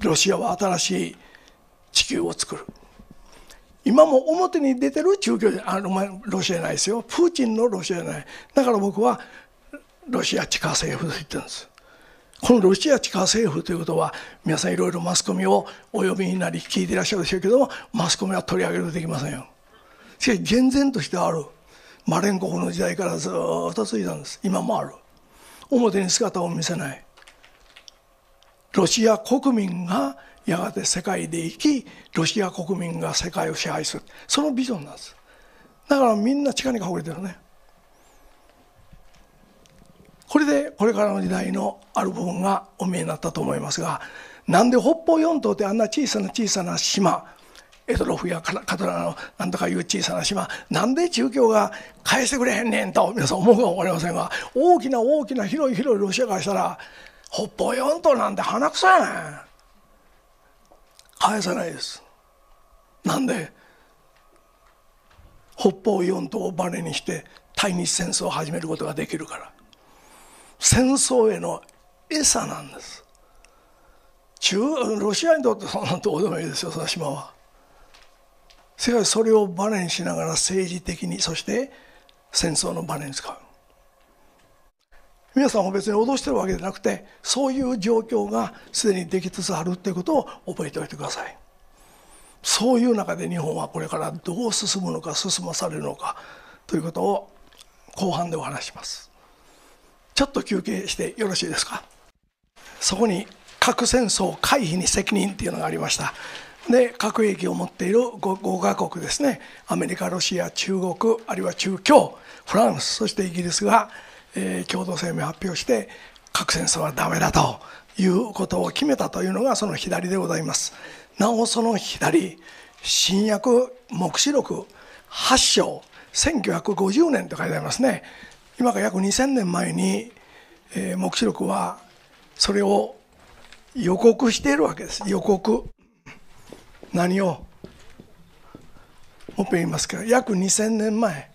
ロシアは新しい地球を作る。今も表に出てる中共ロシアじゃないですよ。プーチンのロシアじゃない。だから僕はロシア地下政府と言ってるんです。このロシア地下政府ということは、皆さんいろいろマスコミをお呼びになり聞いていらっしゃるでしょうけども、マスコミは取り上げることできませんよ。しかし厳然としてある。マレンコフの時代からずっと続いたんです。今もある。表に姿を見せない。ロシア国民がやがて世界で生き、ロシア国民が世界を支配する。そのビジョンなんです。だからみんな地下に隠れてるね。これでこれからの時代のある部分がお見えになったと思いますが、なんで北方四島ってあんな小さな島、エトロフやカトラのなんとかいう小さな島、なんで中共が返してくれへんねんと皆さん思うかも分かりませんが、大きな広いロシアからしたら北方四島なんて鼻くそやねん。返さないです。なんで北方四島をバネにして対日戦争を始めることができるから。戦争への餌なんです。ロシアにとってそんなどうでもいいですよ、その島は。しかしそれをバネにしながら政治的に、そして戦争のバネに使う。皆さんも別に脅してるわけじゃなくて、そういう状況がすでにできつつあるということを覚えておいてください。そういう中で日本はこれからどう進むのか進まされるのかということを後半でお話します。ちょっと休憩してよろしいですか。そこに核戦争回避に責任っていうのがありました。で、核兵器を持っている 5カ国ですね、アメリカ、ロシア、中国、あるいは中共、フランス、そしてイギリスが、共同声明を発表して核戦争はダメだということを決めたというのがその左でございます。なおその左、新約黙示録8章1950年と書いてありますね。今から約2000年前に、黙示録はそれを予告しているわけです。予告。何をもっぺん言いますけど、約2000年前、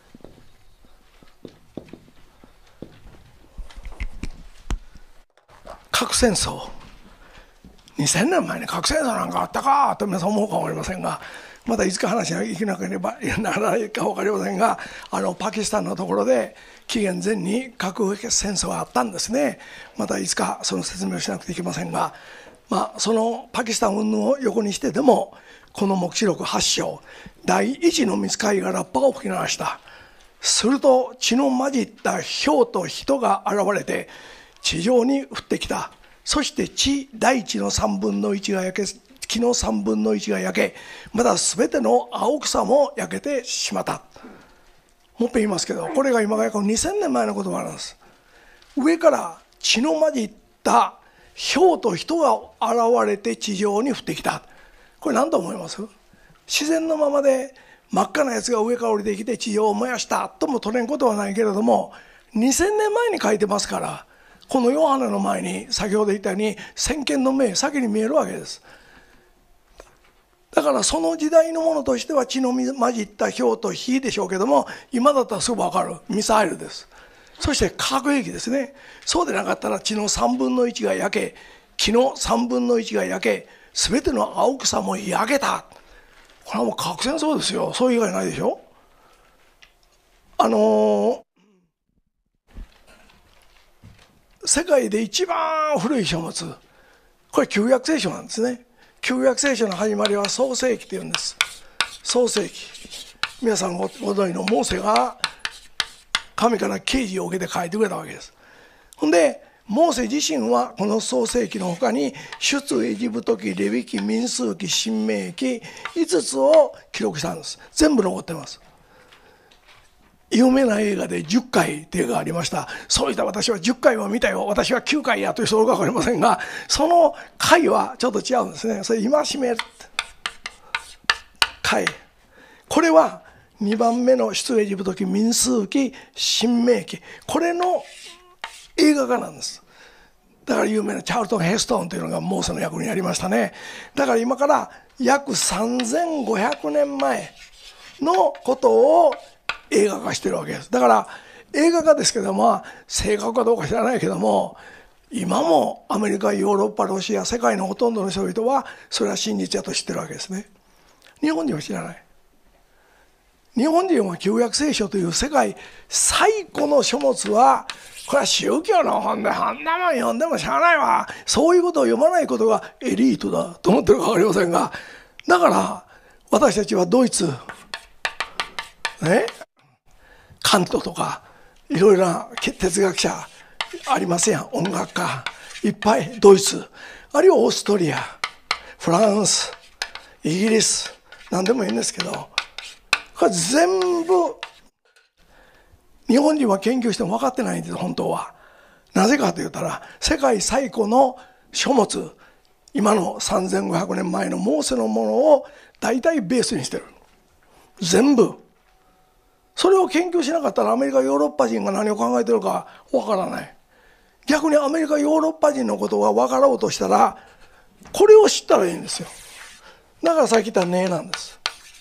核戦争、2000年前に核戦争なんかあったかと皆さん思うかもしれませんが、またいつか話がいけなければならないか分かりませんが、パキスタンのところで紀元前に核戦争があったんですね。またいつかその説明をしなくてはいけませんが、そのパキスタン云々を横にしてでも、この黙示録8章、第一の御使いがラッパを吹き鳴らした。すると血の混じった雹と人が現れて地上に降ってきた。そして大地の3分の1が焼け、木の3分の1が焼け、またすべての青草も焼けてしまった。もっぺん言いますけど、これが今が約2000年前の言葉なんです。上から血の混じった雹と人が現れて地上に降ってきた。これ何と思います？自然のままで真っ赤なやつが上から降りてきて地上を燃やしたとも取れんことはないけれども、2000年前に書いてますから、このヨハネの前に先ほど言ったように先見の明、先に見えるわけです。だからその時代のものとしては血の混じった雹と火でしょうけども、今だったらすぐ分かる。ミサイルです。そして核兵器ですね。そうでなかったら血の3分の1が焼け、木の3分の1が焼け、すべての青草も焼けた。これはもう核戦争ですよ。そういう以外ないでしょ。世界で一番古い書物、これ旧約聖書なんですね。旧約聖書の始まりは創世記というんです。創世記、皆さんご存じのモーセが神から啓示を受けて書いてくれたわけです。ほんでモーセ自身はこの創世記のほかに出エジプト記、レビ記、民数記、申命記5つを記録したんです。全部残ってます。有名な映画で10回っていうのがありました。そういった私は10回は見たよ、私は9回やという人が分かりませんが、その回はちょっと違うんですね。それ戒め回、これは2番目の出エジプト記、民数記、申命記、これの映画化なんです。だから有名なチャールトン・ヘストンというのがモーセの役にやりましたね。だから今から約3500年前のことを映画化してるわけです。だから映画化ですけども、正確かどうか知らないけども、 今もアメリカ、ヨーロッパ、ロシア、世界のほとんどの人々はそれは真実だと知ってるわけですね。日本人は知らない。日本人は旧約聖書という世界最古の書物は、これは宗教の本であんなもん読んでもしゃあないわ、そういうことを読まないことがエリートだと思ってるか分かりませんが、だから私たちはドイツカントとかいろいろな哲学者ありますやん、音楽家いっぱい、ドイツ、あるいはオーストリア、フランス、イギリス、何でもいいんですけど、これ全部日本人は研究しても分かってないんです。本当はなぜかと言ったら、世界最古の書物、今の3500年前のモーセのものを大体ベースにしてる。全部それを研究しなかったら、アメリカヨーロッパ人が何を考えてるか分からない。逆にアメリカヨーロッパ人のことが分かろうとしたら、これを知ったらいいんですよ。だからさっき言ったねなんです。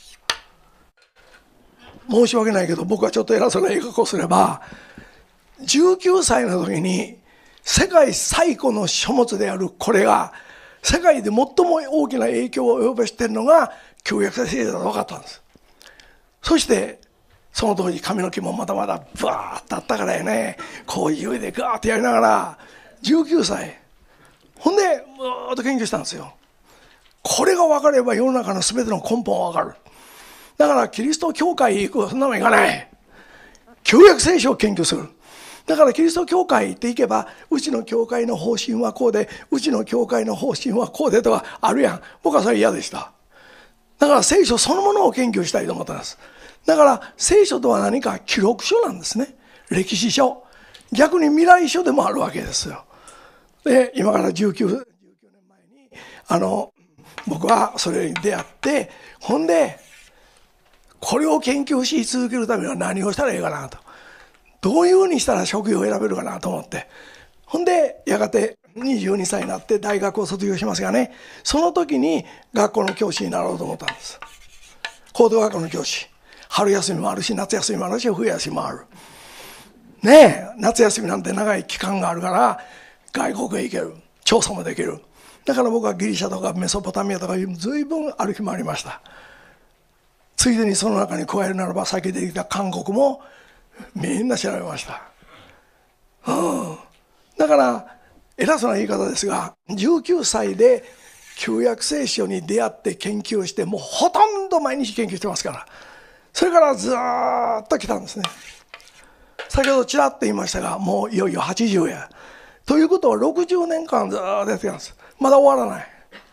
申し訳ないけど、僕はちょっと偉そうな言い方をすれば、19歳の時に世界最古の書物であるこれが世界で最も大きな影響を及ぼしているのが旧約聖書だと分かったんです。そしてその当時髪の毛もまだまだブワーッとあったからやね、こういうでガーッとやりながら19歳、ほんでずーっと研究したんですよ。これが分かれば世の中の全ての根本は分かる。だからキリスト教会行く、そんなもんいかない。旧約聖書を研究する。だからキリスト教会って行けば、うちの教会の方針はこうで、うちの教会の方針はこうでとかあるやん。僕はそれ嫌でした。だから聖書そのものを研究したいと思ったんです。だから聖書とは何か記録書なんですね。歴史書。逆に未来書でもあるわけですよ。で、今から19年前に僕はそれに出会って、ほんでこれを研究し続けるためには何をしたらいいかなと、どういうふうにしたら職業を選べるかなと思って、ほんでやがて22歳になって大学を卒業しますがね、その時に学校の教師になろうと思ったんです。高等学校の教師。春休みもあるし、夏休みもあるし、冬休みもあるね。え、夏休みなんて長い期間があるから外国へ行ける、調査もできる。だから僕はギリシャとかメソポタミアとか随分歩き回りました。ついでにその中に加えるならば、先出てきた韓国もみんな調べました。だから偉そうな言い方ですが、19歳で旧約聖書に出会って研究して、もうほとんど毎日研究してますから、それからずっと来たんですね。先ほどちらっと言いましたが、もういよいよ80や。ということは60年間ずっとやってきたんです。まだ終わらない。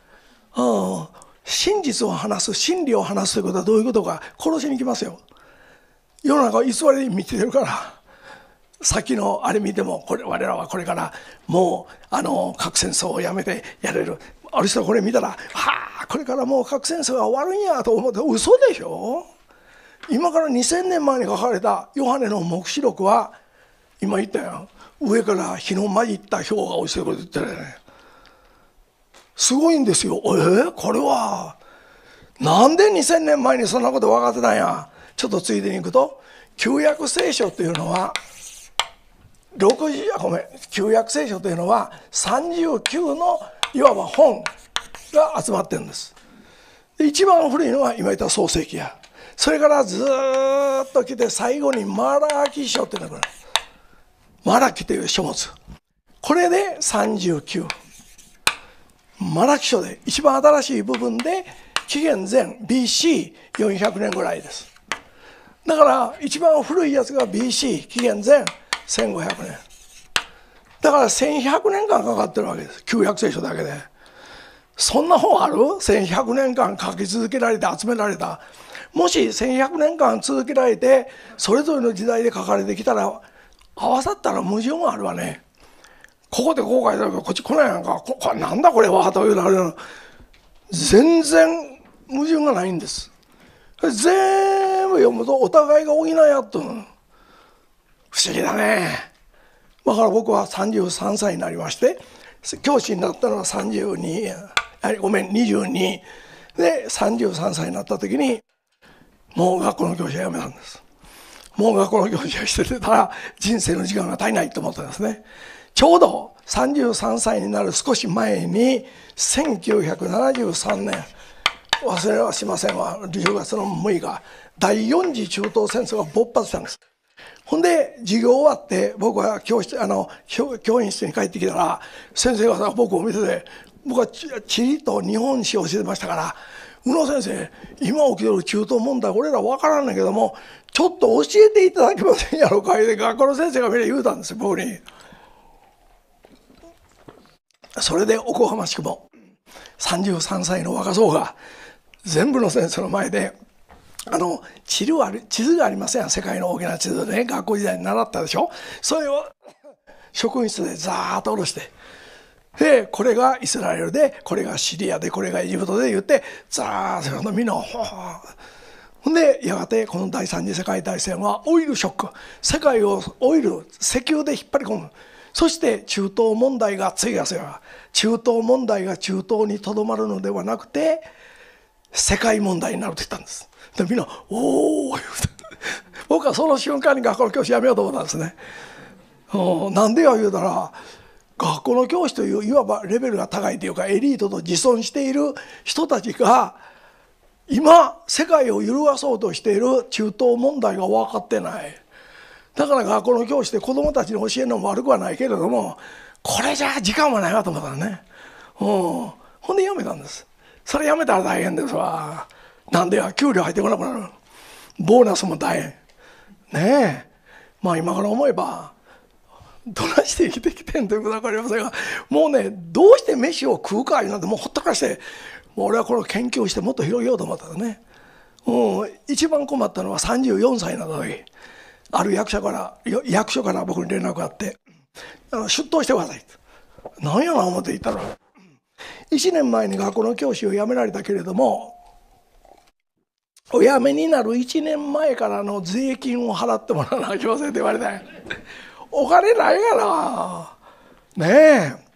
真実を話す、真理を話すということはどういうことか、殺しに来ますよ。世の中は偽りに満ちてるから。さっきのあれ見ても、我らはこれからもう核戦争をやめてやれる。ある人はこれ見たら、これからもう核戦争が終わるんやと思って、嘘でしょ。今から2000年前に書かれたヨハネの黙示録は、今言ったよ、上から火の混じった氷が落ちてくるって言ってるね。すごいんですよ。これはなんで2000年前にそんなこと分かってたんや。ちょっとついでにいくと、旧約聖書というのは旧約聖書というのは39のいわば本が集まってるんです。で、一番古いのは今言った創世記や、それからずっと来て最後にマラキ書っていうのがある。マラキという書物、これで39。マラキ書で一番新しい部分で紀元前 BC400 年ぐらいです。だから一番古いやつが BC 紀元前1500年だから1100年間かかってるわけです。旧約聖書だけで。そんな本ある？ 1100 年間書き続けられて集められた。もし1100年間続けられてそれぞれの時代で書かれてきたら、合わさったら矛盾があるわね。ここでこう書いてあるけどこっち来ないやんか、なんだこれはというの全然矛盾がないんです。全部読むとお互いが補い合っとる。不思議だね。だから僕は33歳になりまして、教師になったのは22で、33歳になった時にもう学校の教師は辞めたんです。もう学校の教師をしてたら人生の時間が足りないと思ったんですね。ちょうど 33歳になる少し前に1973年、忘れはしませんわ、10月の6日、第4次中東戦争が勃発したんです。ほんで授業終わって僕は教員室に帰ってきたら、先生が僕を見てて、僕は地理と日本史を教えてましたから「宇野先生、今起きてる中東問題俺ら分からんねんけどもちょっと教えていただけませんやろか」って学校の先生がみんな言うたんですよ、僕に。それでおこがましくも33歳の若造が全部の先生の前で地図がありません、世界の大きな地図でね、学校時代に習ったでしょ。それを職員室でザーッと下ろして、でこれがイスラエルで、これがシリアで、これがエジプトで言って、ザーッとみんなほんでやがてこの第三次世界大戦はオイルショック、世界をオイル石油で引っ張り込む。そして中東問題が次が中東問題が中東にとどまるのではなくて世界問題になると言ったんです。でみんな「おお」僕はその瞬間に学校の教師辞めようと思ったんですね。なんでや言うたら、学校の教師といういわばレベルが高いというかエリートと自尊している人たちが今世界を揺るがそうとしている中東問題が分かってない。だから学校の教師で子どもたちに教えるのも悪くはないけれども、これじゃ時間はないわと思ったらね、ほんで辞めたんです。それ辞めたら大変ですわ。なんでや、給料入ってこなくなる、ボーナスも大変ねえ。まあ今から思えばどないして生きてきてんということは分かりませんが、もうね、どうして飯を食うかいうなんてもうほったからして、もう俺はこれを研究してもっと広げようと思ったらね、一番困ったのは34歳になった時、ある役所から僕に連絡があって、出頭してくださいって。何やな思って言ったら、1年前に学校の教師を辞められたけれども、お辞めになる1年前からの税金を払ってもらわなきゃいけませんって言われて、お金ないからねえ、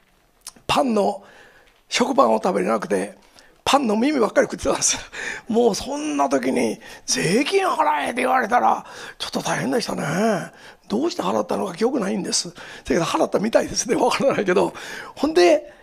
食パンを食べれなくてパンの耳ばっかり食ってたんですよ。もうそんな時に税金払えって言われたらちょっと大変でしたね。どうして払ったのか記憶ないんです。だけど払ったみたいですね、分からないけど。ほんで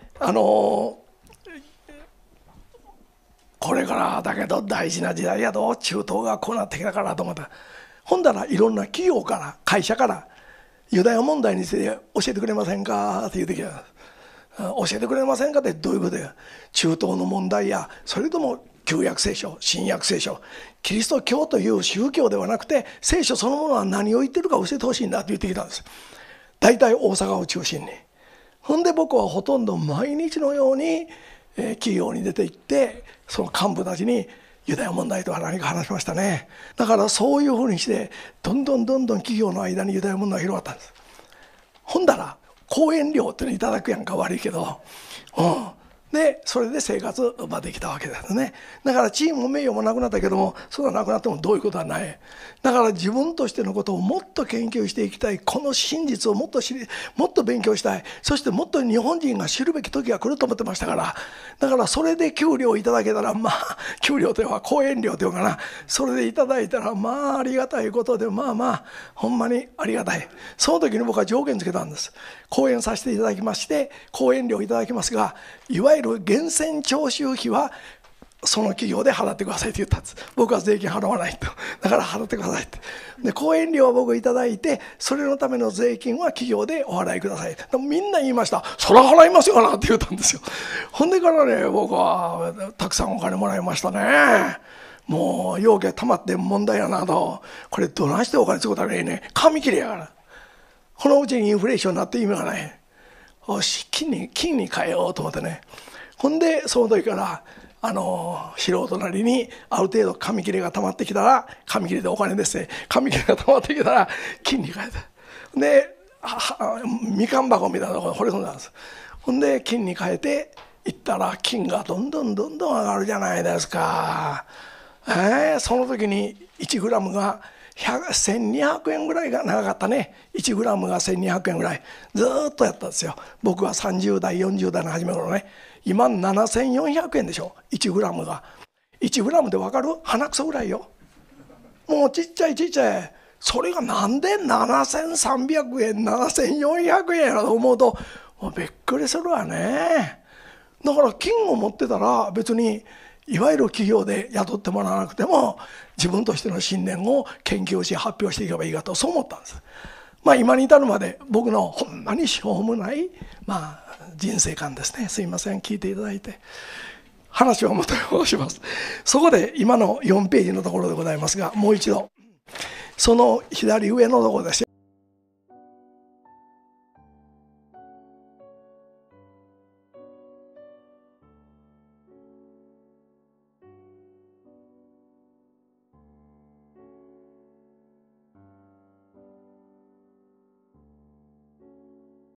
これからだけど大事な時代やど、中東がこうなってきたからと思った。ほんだらいろんな企業から会社からユダヤ問題について教えてくれませんかって言ってきた。教えてくれませんかってどういうことや。中東の問題や、それとも旧約聖書、新約聖書、キリスト教という宗教ではなくて聖書そのものは何を言ってるか教えてほしいんだって言ってきたんです。大体大阪を中心に。ほんで僕はほとんど毎日のように企業に出て行ってその幹部たちにユダヤ問題とは何か話しましたね。だからそういうふうにしてどんどん企業の間にユダヤ問題が広がったんです。ほんだら講演料っていうのいただくやんか、悪いけど、でそれで生活ができたわけですね。だから地位も名誉もなくなったけども、それがなくなってもどういうことはない。だから自分としてのことをもっと研究していきたい、この真実をもっともっと勉強したい、そしてもっと日本人が知るべき時が来ると思ってましたから、だからそれで給料いただけたら、まあ給料というか講演料というかな、それでいただいたらまあありがたいことで、まあほんまにありがたい。その時に僕は条件つけたんです。講演させていただきまして講演料いただきますが、いわゆる源泉徴収費はその企業で払ってくださいって言ったんです。僕は税金払わないと。だから払ってくださいって。で講演料は僕いただいて、それのための税金は企業でお払いください。でもみんな言いました。そら払いますよなって言ったんですよ。ほんでからね、僕はたくさんお金もらいましたね。もう要件たまって問題やなと。これどないしてお金使うたらいいね。紙切れやから。このうちにインフレーションになって意味がない。よし、金に変えようと思ってね。ほんでその時から素人なりにある程度紙切れが溜まってきたら、紙切れでお金ですね、紙切れが溜まってきたら金に変えた。でみかん箱みたいなところに掘り込んだんです。ほんで金に変えていったら金がどんどん上がるじゃないですか。その時に1グラムが1200円ぐらいが長かったね。1グラムが1200円ぐらいずっとやったんですよ。僕は30代40代の初め頃ね。今7400円でしょ、1グラムが。1グラムで分かる？鼻くそぐらいよ。もうちっちゃい。それがなんで7300円7400円やろと思うともうびっくりするわね。だから金を持ってたら別にいわゆる企業で雇ってもらわなくても自分としての信念を研究し発表していけばいいかとそう思ったんです。今に至るまで僕のほんまにしょうもない人生観ですね。すいません聞いていただいて。話を元に戻します。そこで今の4ページのところでございますが、もう一度その左上のところです。